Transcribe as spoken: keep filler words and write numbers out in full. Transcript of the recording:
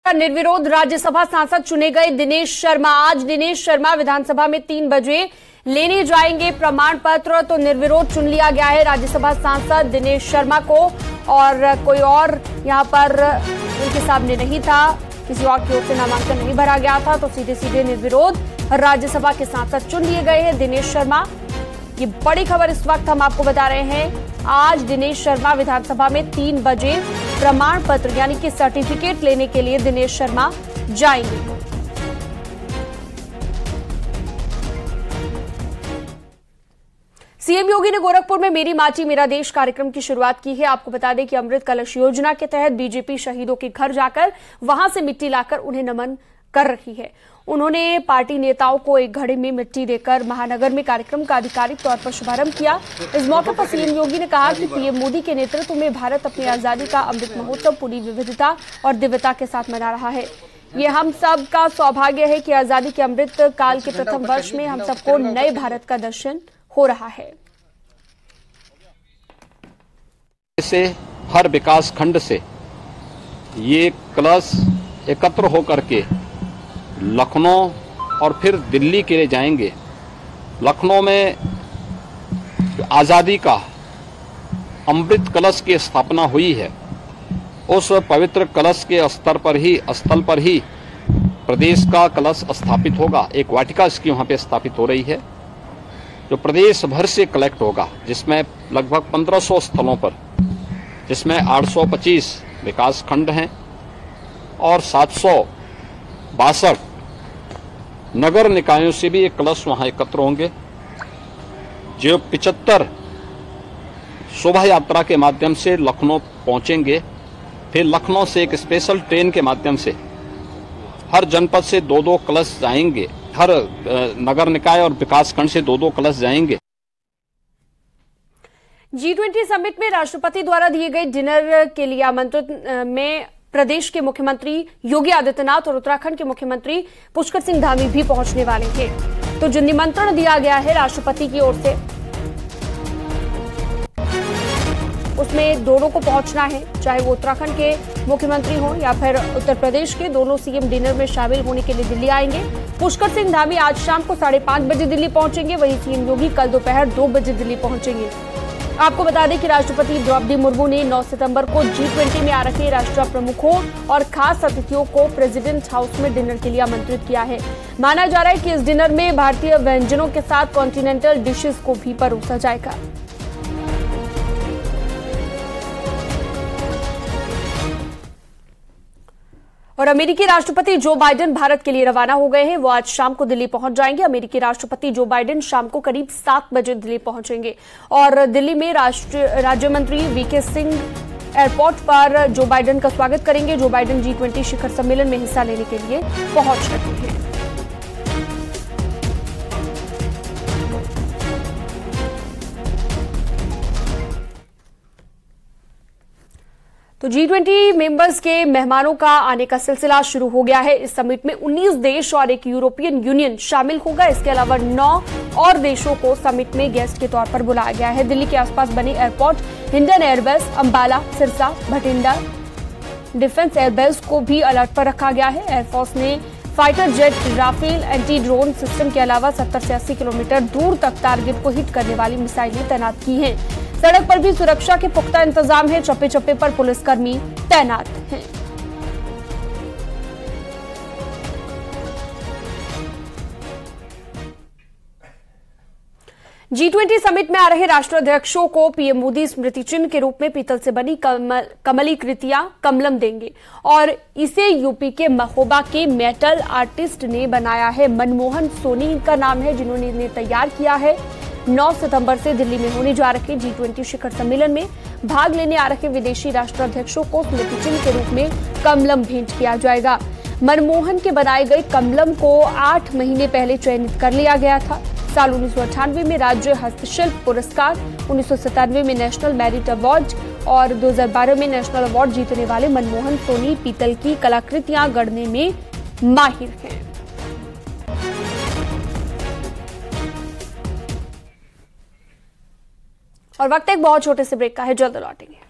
निर्विरोध राज्यसभा सांसद चुने गए दिनेश शर्मा। आज दिनेश शर्मा विधानसभा में तीन बजे लेने जाएंगे प्रमाण पत्र। तो निर्विरोध चुन लिया गया है राज्यसभा सांसद दिनेश शर्मा को, और कोई और यहां पर उनके सामने नहीं था, किसी और की ओर से नामांकन नहीं भरा गया था, तो सीधे सीधे निर्विरोध राज्यसभा के सांसद चुन लिए गए हैं दिनेश शर्मा। ये बड़ी खबर इस वक्त हम आपको बता रहे हैं। आज दिनेश शर्मा विधानसभा में तीन बजे प्रमाण पत्र यानी कि सर्टिफिकेट लेने के लिए दिनेश शर्मा जाएंगे। सीएम योगी ने गोरखपुर में मेरी माटी मेरा देश कार्यक्रम की शुरुआत की है। आपको बता दें कि अमृत कलश योजना के तहत बीजेपी शहीदों के घर जाकर वहां से मिट्टी लाकर उन्हें नमन कर रही है। उन्होंने पार्टी नेताओं को एक घड़े में मिट्टी देकर महानगर में कार्यक्रम का आधिकारिक तौर पर शुभारंभ किया। इस मौके पर सीएम योगी ने कहा कि पीएम मोदी के नेतृत्व में भारत अपनी आजादी का अमृत महोत्सव पूरी विविधता और दिव्यता के साथ मना रहा है। ये हम सब का सौभाग्य है कि आजादी के अमृत काल के प्रथम वर्ष में हम सबको नए भारत का दर्शन हो रहा है। से हर विकास खंड से ये कलश एकत्र होकर के लखनऊ और फिर दिल्ली के लिए जाएंगे। लखनऊ में आजादी का अमृत कलश की स्थापना हुई है। उस पवित्र कलश के स्तर पर ही स्थल पर ही प्रदेश का कलश स्थापित होगा। एक वाटिका इसकी वहां पे स्थापित हो रही है जो प्रदेश भर से कलेक्ट होगा, जिसमें लगभग पंद्रह सौ स्थलों पर, जिसमें आठ सौ पच्चीस विकास खंड हैं और सात सौ बासठ नगर निकायों से भी एक कलश वहां एकत्र होंगे, जो पिचहत्तर शोभा यात्रा के माध्यम से लखनऊ पहुंचेंगे। फिर लखनऊ से एक स्पेशल ट्रेन के माध्यम से हर जनपद से दो दो कलश जाएंगे, हर नगर निकाय और विकास खंड से दो दो कलश जाएंगे। जी ट्वेंटी समिट में राष्ट्रपति द्वारा दिए गए डिनर के लिए आमंत्रित में प्रदेश के मुख्यमंत्री योगी आदित्यनाथ और उत्तराखंड के मुख्यमंत्री पुष्कर सिंह धामी भी पहुंचने वाले हैं। तो जो निमंत्रण दिया गया है राष्ट्रपति की ओर से, उसमें दोनों को पहुंचना है, चाहे वो उत्तराखंड के मुख्यमंत्री हो या फिर उत्तर प्रदेश के। दोनों सीएम डिनर में शामिल होने के लिए दिल्ली आएंगे। पुष्कर सिंह धामी आज शाम को साढ़े पांच बजे दिल्ली पहुंचेंगे, वहीं सीएम योगी कल दोपहर दो बजे दिल्ली पहुंचेंगे। आपको बता दें कि राष्ट्रपति द्रौपदी मुर्मू ने नौ सितंबर को जी ट्वेंटी में आ रखे राष्ट्र प्रमुखों और खास अतिथियों को प्रेसिडेंट हाउस में डिनर के लिए आमंत्रित किया है। माना जा रहा है कि इस डिनर में भारतीय व्यंजनों के साथ कॉन्टिनेंटल डिशेस को भी परोसा जाएगा। और अमेरिकी राष्ट्रपति जो बाइडेन भारत के लिए रवाना हो गए हैं। वो आज शाम को दिल्ली पहुंच जाएंगे। अमेरिकी राष्ट्रपति जो बाइडेन शाम को करीब सात बजे दिल्ली पहुंचेंगे और दिल्ली में राष्ट्र राज्य मंत्री वीके सिंह एयरपोर्ट पर जो बाइडेन का स्वागत करेंगे। जो बाइडेन जी ट्वेंटी शिखर सम्मेलन में हिस्सा लेने के लिए पहुंच रहे हैं। तो जी ट्वेंटी मेंबर्स के मेहमानों का आने का सिलसिला शुरू हो गया है। इस समिट में उन्नीस देश और एक यूरोपियन यूनियन शामिल होगा। इसके अलावा नौ और देशों को समिट में गेस्ट के तौर पर बुलाया गया है। दिल्ली के आसपास बने airport Hindan airbase, Ambala, Sirsa, Bathinda defence airbase को भी अलर्ट पर रखा गया है। एयरफोर्स ने fighter jet, Rafale anti drone system के अलावा सत्तर से अस्सी किलोमीटर दूर तक टारगेट को हिट करने वाली मिसाइलें तैनात की हैं। सड़क पर भी सुरक्षा के पुख्ता इंतजाम है। चप्पे चप्पे पर पुलिसकर्मी तैनात हैं। जी ट्वेंटी समिट में आ रहे राष्ट्राध्यक्षों को पीएम मोदी स्मृति चिन्ह के रूप में पीतल से बनी कमल, कमली कृतियां कमलम देंगे और इसे यूपी के महोबा के मेटल आर्टिस्ट ने बनाया है। मनमोहन सोनी इनका नाम है, जिन्होंने इन्हें तैयार किया है। नौ सितंबर से दिल्ली में होने जा रहे जी ट्वेंटी शिखर सम्मेलन में भाग लेने आ रहे विदेशी राष्ट्राध्यक्षों को स्मृति चिन्ह के रूप में कमलम भेंट किया जाएगा। मनमोहन के बनाए गए कमलम को आठ महीने पहले चयनित कर लिया गया था। साल उन्नीस सौ अट्ठानवे में राज्य हस्तशिल्प पुरस्कार, उन्नीस सौ सतानवे में नेशनल मेरिट अवार्ड और दो हज़ार बारह में नेशनल अवार्ड जीतने वाले मनमोहन सोनी पीतल की कलाकृतियां गढ़ने में माहिर हैं। और वक्त एक बहुत छोटे से ब्रेक का है, जल्द लौटेंगे।